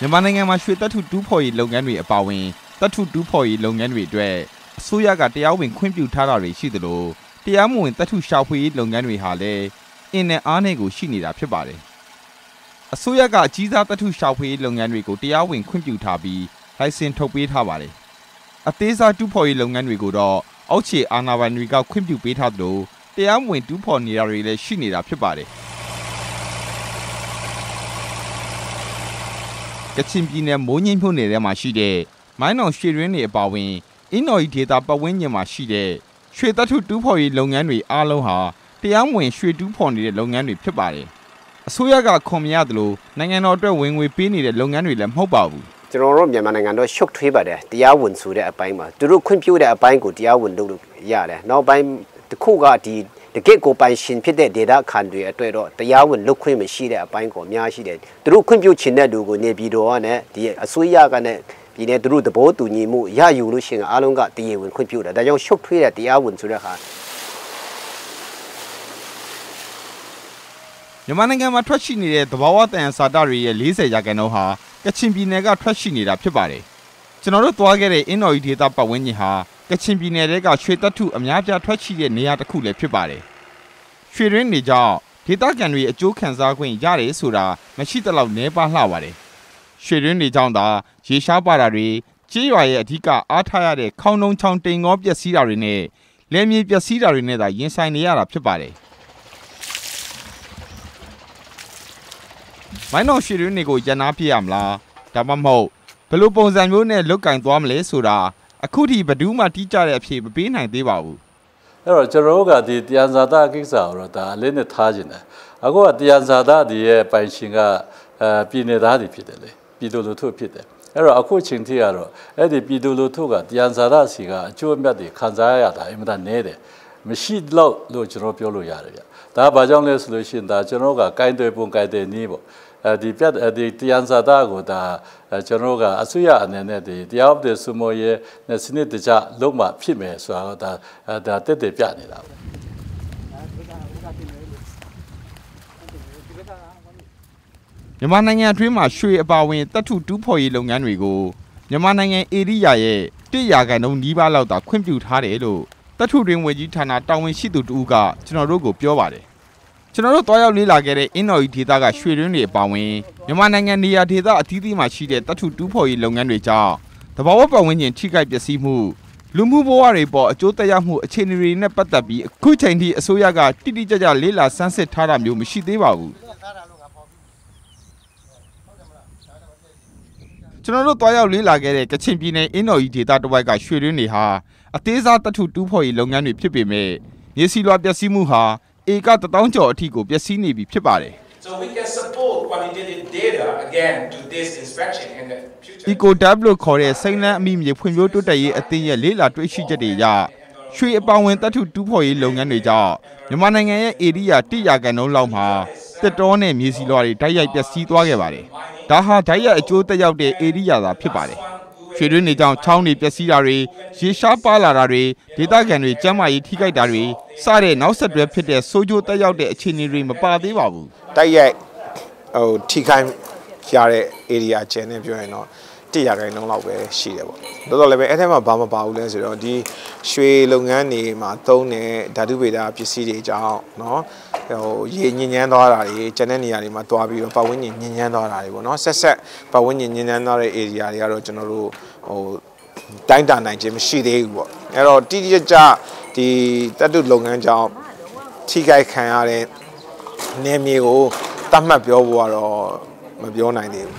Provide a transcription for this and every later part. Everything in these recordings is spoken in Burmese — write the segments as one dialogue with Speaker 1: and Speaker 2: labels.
Speaker 1: မြန်မာနိုင်ငံမှာရွှေတပ်ထုတူးဖော်ရေးလုပ်ငန်းတွေအပါအဝင်တပ်ထုတူးဖော်ရေးလုပ်ငန်းတွေအတွက်အစိုးရကတရားဝင်ခွင့်ပြုထားတာတွေရှိသလိုတရားမဝင်တပ်ထုရှာဖွေရေးလုပ်ငန်းတွေဟာလည်းအင်းနဲ့အားနဲ့ကိုရှိနေတာဖြစ်ပါတယ်အစိုးရကအကြီးစားတပ်ထုရှာဖွေရေးလုပ်ငန်းတွေကိုတရားဝင်ခွင့်ပြုထားပြီးလိုင်စင်ထုတ်ပေးထားပါတယ်အသေးစားတူးဖော်ရေးလုပ်ငန်းတွေကိုတော့အောက်ခြေအာဏာပိုင်တွေကခွင့်ပြုပေးထားသလိုတရားမဝင်တူးဖော်နေတာတွေလည်းရှိနေတာဖြစ်ပါတယ်ကချင်ပြည်နယ်မိုးညှင်းမြို့နယ်ထဲမှာရှိတဲ့မိုင်းနောင်ရွှေရင်းတွေအပါအဝင်အင်းတော်ကြီးဒေသပတ်ဝန်းကျင်မှာရှိတဲ့ရွှေတပ်ထုတူးဖော်ရေးလုပ်ငန်းတွေအားလုံးဟာတရားမဝင်ရွှေတူးဖော်နေတဲ့လုပ်ငန်းတွေဖြစ်ပါတယ်အစိုးရကခွန်မရတယ်လို့နိုင်ငံတော်အတွက်ဝင်ငွေပေးနေတဲ့လုပ်ငန်းတွေလည်းမဟုတ်ပါဘူး
Speaker 2: ကျွန်တော်တို့မြန်မာနိုင်ငံတော့ရှုပ်ထွေးပါတယ်တရားဝင်ဆိုတဲ့အပိုင်းမှာသူတို့ခွင့်ပြုတဲ့အပိုင်းကိုတရားဝင်လုပ်လို့ရတယ်နောက်ပိုင်းတစ်ခုကဒီတကယ့်ကိုပိုင်ရှင်ဖြစ်တဲ့ဒေတာခန်တွေအတွက်တော့တရားဝင်လုပ်ခွင့်မရှိတဲ့အပိုင်းကိုအများရှိတယ်သူတို့ခွင့်ပြုချင်တဲ့လူကိုနေပြည်တော်ကနဲ့ဒီအစိုးရကနဲ့ဒီနေ့သူတို့သဘောတူညီမှုရယူလို့ရှိရင်အားလုံးကတရားဝင်ခွင့်ပြုတယ်ဒါကြောင့်ရှုပ်ထွေးတဲ့တရားဝင်ဆိုတဲ့ဟာ
Speaker 1: မြန်မာနိုင်ငံမှာထွက်ရှိနေတဲ့သဘာဝတန်စာတတွေရဲ့40%ဟာကချင်ပြည်နယ်ကထွက်ရှိနေတာဖြစ်ပါတယ်ကျွန်တော်တို့သွားခဲ့တဲ့အင်းတော်ကြီးဒေသပတ်ဝန်းကျင်ဟာကချင်ပြည်နယ်ကရွှေတပ်ထုအများပြားထွက်ရှိတဲ့နေရာတစ်ခုလည်းဖြစ်ပါတယ်ရွှေရင်းတွေကြောင့်ဒေသခံတွေအကျိုးခံစားခွင့်ရတယ်ဆိုတာမရှိသလောက်နှဲပါလှပါတယ်ရွှေရင်းတွေကြောင့်သာရေရှားပါတာတွေကြေးရွာရဲ့အဓိကအားထားရတဲ့ခေါင်းတုံးချောင်းတိမ်ငေါပျက်စီးတာတွေနဲ့လယ်မြေပျက်စီးတာတွေနဲ့သာရင်ဆိုင်နေရတာဖြစ်ပါတယ်မိုင်းနောင်ရွှေရင်းတွေကိုရန်နာပြရမလားဒါမှမဟုတ်ဘယ်လိုပုံစံမျိုးနဲ့လုတ်ကင်သွားမလဲဆိုတာအခုထိဘယ်သူမှတိကျတဲ့အဖြေမပေးနိုင်သေးပါဘူး
Speaker 3: အဲ့တော့ကျွန်တော်တို့ကဒီတရားစာသားကိစ္စကိုတော့ဒါအလေးနဲ့ထားခြင်းတယ်အခုကတရားစာသားဒီရဲ့ပိုင်ရှင်ကပြည်နယ်သားတွေဖြစ်တယ်လေပြည်သူလူထုဖြစ်တယ်အဲ့တော့အခုချိန်ထိကတော့အဲ့ဒီပြည်သူလူထုကတရားစာသားစီကအကျိုးအမြတ်တွေခံစားရတာအင်မတန်နည်းတယ်မရှိတော့လို့ကျွန်တော်ပြောလို့ရတယ်ဗျဒါဘာကြောင့်လဲဆိုလို့ရှိရင်ဒါကျွန်တော်ကကိုင်းတွေပုံကိုင်းတွေနည်းပေါ့ဒီတရားစာသားကိုဒါကျွန်တော်ကအစိုးရအနေနဲ့ဒီတရားဥပဒေစိုးမိုးရေးနဲ့စနစ်တကျလုံးဝဖြစ်မယ်ဆိုတာဒါတက်တက်ပြနေတာပဲ
Speaker 1: မြန်မာနိုင်ငံအတွင်းမှာရွှေအပါဝင်တပ်ထုတူးဖော်ရေးလုပ်ငန်းတွေကိုမြန်မာနိုင်ငံဧရိယာရဲ့1%နီးပါးလောက်သာခွင့်ပြုထားတယ်လို့တပ်ထုတွင်ဝန်ကြီးဌာနတာဝန်ရှိသူတူကကျွန်တော်တို့ကိုပြောပါတယ်ကျွန်တော်တို့တွားရောက်လေ့လာခဲ့တဲ့အင်းတော်ကြီးဒေသကရွှေရင်းတွေအပါအဝင်မြန်မာနိုင်ငံနေရာဒေသအသီးသီးမှာရှိတဲ့တပ်ထုတူးဖော်ရေးလုပ်ငန်းတွေကြောင့်သဘာဝပတ်ဝန်းကျင်ထိခိုက်ပျက်စီးမှုလူမှုဘဝတွေပေါ်အကျိုးသက်ရောက်မှုအခြေအနေတွေနဲ့ပတ်သက်ပြီးအခုချိန်ထိအစိုးရကတိတိကျကျလေ့လာစမ်းစစ်ထားတာမျိုးမရှိသေးပါဘူးကျွန်တော်တို့တွားရောက်လေ့လာခဲ့တဲ့ကချင်ပြည်နယ်အင်းတော်ကြီးဒေသတစ်ဝိုက်ကရွှေရင်းတွေဟာအသေးစားတပ်ထုတူးဖော်ရေးလုပ်ငန်းတွေဖြစ်ပေမဲ့မြေဆီလွှာပျက်စီးမှုဟာဧက1000ကျော်အထိကိုပျက်စီးနေပြီဖြစ်ပါတယ်
Speaker 4: So we can support qualitative data again to this inspection in the future.
Speaker 1: EcoDAP လို့ခေါ်တဲ့စိမ့်လန်းအမိမြေဖွံ့ဖြိုးတိုးတက်ရေးအသင်းရဲ့လေ့လာတွေ့ရှိချက်တွေအရရွှေအပောင်ဝင်တပ်ထုတူးဖော်ရေးလုပ်ငန်းတွေကြောင့်မြန်မာနိုင်ငံရဲ့ဧရိယာ1%လောက်မှာတက်တောနဲ့မြေဆီလွှာတွေတိုက်ရိုက်ပျက်စီးသွားခဲ့ပါတယ်။ဒါဟာတိုက်ရိုက်အကျိုးသက်ရောက်တဲ့ဧရိယာသာဖြစ်ပါတယ်။ရွှေတွင်းတွေကြောင့်ချောင်းတွေပျက်စီးတာတွေရေရှားပါလာတာတွေဒေသခံတွေကျန်းမာရေးထိခိုက်တာတွေစတဲ့နောက်ဆက်တွဲဖြစ်တဲ့ဆိုးကျိုးသက်ရောက်တဲ့အခြေအနေတွေမပါသေးပါဘူး
Speaker 5: ။တိုက်ရိုက်ထိခိုက်ရတဲ့ area ကျန်နေပြောရင်တော့1%လောက်ပဲရှိတယ်ပေါ့။တော်တော်လည်းပဲအဲ့ထက်မှဘာမှမပါဘူးလဲဆိုတော့ဒီရွှေလုပ်ငန်းတွေမှာသုံးတဲ့ဓာတုဗေဒပစ္စည်းတွေကြောင့်နော်ရေညဉ့်ညမ်းသွားတာတွေကျန်တဲ့နေရာတွေမှာတွားပြီးတော့ပတ်ဝန်းကျင်ညဉ့်ညမ်းသွားတာတွေပေါ့နော်ဆက်ပတ်ဝန်းကျင်ညဉ့်ညမ်းသွားတဲ့ area တွေကတော့ကျွန်တော်တို့တိုင်းတာနိုင်ခြင်းမရှိသေးဘူးပေါ့အဲ့တော့တိတိကျကျဒီတပ်တုလုပ်ငန်းကြောင့်ထိခိုက်ခံရတဲ့နေမြေကိုတတ်မှတ်ပြောဖို့ကတော့မပြောနိုင်သေးဘူး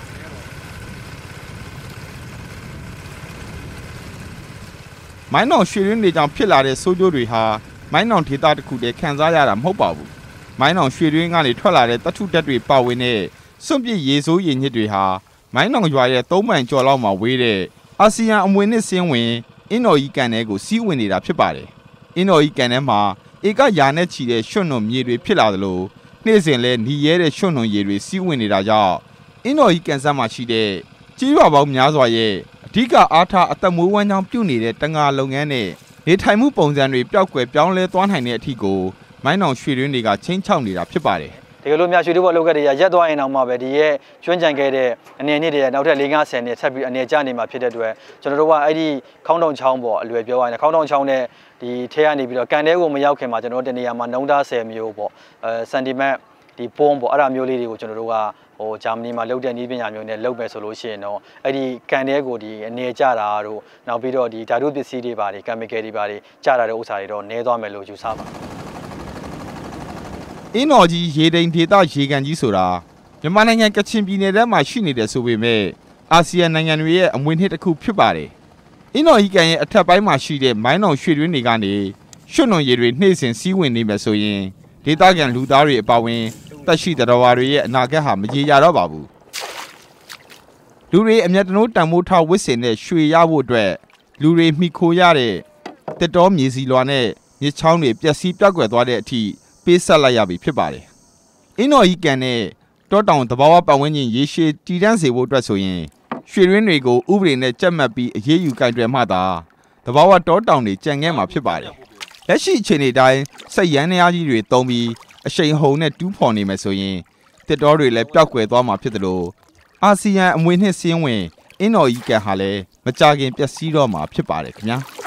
Speaker 1: မိုင်းနောင်ရွှေရင်းတွေကြောင့်ဖြစ်လာတဲ့ဆိုးကျိုးတွေဟာမိုင်းနောင်ဒေသတစ်ခုတည်းခံစားရတာမဟုတ်ပါဘူးမိုင်းနောင်ရွှေရင်းကနေထွက်လာတဲ့တပ်ထုတက်တွေပါဝင်တဲ့စွန့်ပစ်ရေဆိုးရေညစ်တွေဟာမိုင်းနောင်ရွာရဲ့3မိုင်ကျော်လောက်မှာဝေးတဲ့အာဆီယံအမွေနှစ်စင်းဝင်အင်းတော်ကြီးကန်ထဲကိုစီးဝင်နေတာဖြစ်ပါတယ်အင်းတော်ကြီးကန်ထဲမှာဧကရာနဲ့ချီတဲ့ရွှွန့်နွံမြေတွေဖြစ်လာသလိုနေ့စဉ်လဲหนีရဲတဲ့ရွှွန့်နွံရေတွေစီးဝင်နေတာကြောင့်အင်းတော်ကြီးကန်ဆက်မှာရှိတဲ့ကြေးရွာပေါင်းများစွာရဲ့အဓိကအားထားအသက်မွေးဝမ်းကြောင်းပြုနေတဲ့တငါလုပ်ငန်းနဲ့နေထိုင်မှုပုံစံတွေပျောက်ကွယ်ပြောင်းလဲသွားနိုင်တဲ့အထီကိုမိုင်းနောင်ရွှေရင်းတွေကချင်းချောက်နေတာဖြစ်ပါတယ်
Speaker 6: ဒီကလိုများရွှေတူဘောလောက်ကတည်းကရက်သွားရင်တော့မှပဲဒီရဲ့ကျွမ်းကြံခဲ့တဲ့အနေနဲ့တည်းနောက်ထပ်4-50နှစ်ဆက်ပြီးအနေကျနေမှာဖြစ်တဲ့အတွက်ကျွန်တော်တို့ကအဲ့ဒီခေါင်းတောင်ချောင်းပေါ့အလွယ်ပြောရရင်ခေါင်းတောင်ချောင်းနဲ့ဒီထဲကနေပြီးတော့ကန်တဲကိုမရောက်ခင်မှာကျွန်တော်တို့တနေရာမှာနှုံးသား10မျိုးပေါ့စန်တီမက်ဒီပုံးပေါ့အဲ့ဒါမျိုးလေးတွေကိုကျွန်တော်တို့ကဂျာမနီမှာလုပ်တဲ့နည်းပညာမျိုးနဲ့လုပ်မယ်ဆိုလို့ရှိရင်တော့အဲ့ဒီကန်တဲကိုဒီအနေကျတာတို့နောက်ပြီးတော့ဒီဓာတုပစ္စည်းတွေပါတွေကင်မီကယ်တွေပါတွေကျတာတဲ့ဥစ္စာတွေတော့နည်းသွားမယ်လို့ယူဆပါ
Speaker 1: အင်းတော်ကြီးရေတိမ်ဒေသရေကန်ကြီးဆိုတာမြန်မာနိုင်ငံကချင်ပြည်နယ်ထဲမှာရှိနေတယ်ဆိုပေမဲ့အာဆီယံနိုင်ငံတွေရဲ့အမွေအနှစ်တစ်ခုဖြစ်ပါတယ်။အင်းတော်ကြီးကန်ရဲ့အထက်ပိုင်းမှာရှိတဲ့မိုင်းနောင်ရွှေတွင်းတွေကနေရွှွတ်နွန်ရေတွေနှိမ့်စင်စီးဝင်နေမယ်ဆိုရင်ဒေသခံလူသားတွေအပါအဝင်တက်ရှိတရားဝါတွေရဲ့အနာဂတ်ဟာမရေရာတော့ပါဘူး။လူတွေအမျက်တနိုးတန်မိုးထားဝစ်စင်တဲ့ရွှေရဖို့အတွက်လူတွေမိခိုရတဲ့တက်တော်မြေစီလွာနဲ့မြစ်ချောင်းတွေပျက်စီးပြောက်ကွယ်သွားတဲ့အထိပေးဆက်လိုက်ရပြီဖြစ်ပါတယ်။အင်းတော်ကြီးကန်နဲ့တောတောင်သဘာဝပတ်ဝန်းကျင်ရေရှည်တည်တံ့စေဖို့အတွက်ဆိုရင်ရွှေရင်းတွေကိုဥပဒေနဲ့ကြက်မှတ်ပြီးအရေးယူကင်တွယ်မှသာသဘာဝတောတောင်တွေကြံခဲ့မှာဖြစ်ပါတယ်။လက်ရှိအခြေအနေတိုင်းစိတ်ရန်နေအားကြီးတွေတုံးပြီးအရှိန်ဟုန်နဲ့တူးဖော်နေမယ်ဆိုရင်တစ်တော်တွေလည်းပျောက်ကွယ်သွားမှာဖြစ်တယ်လို့အာဆီယံအမွေနှစ်စည်းဝင်အင်းတော်ကြီးကန်ဟာလည်းမကြခင်ပျက်စီးတော့မှာဖြစ်ပါတယ်ခင်ဗျာ။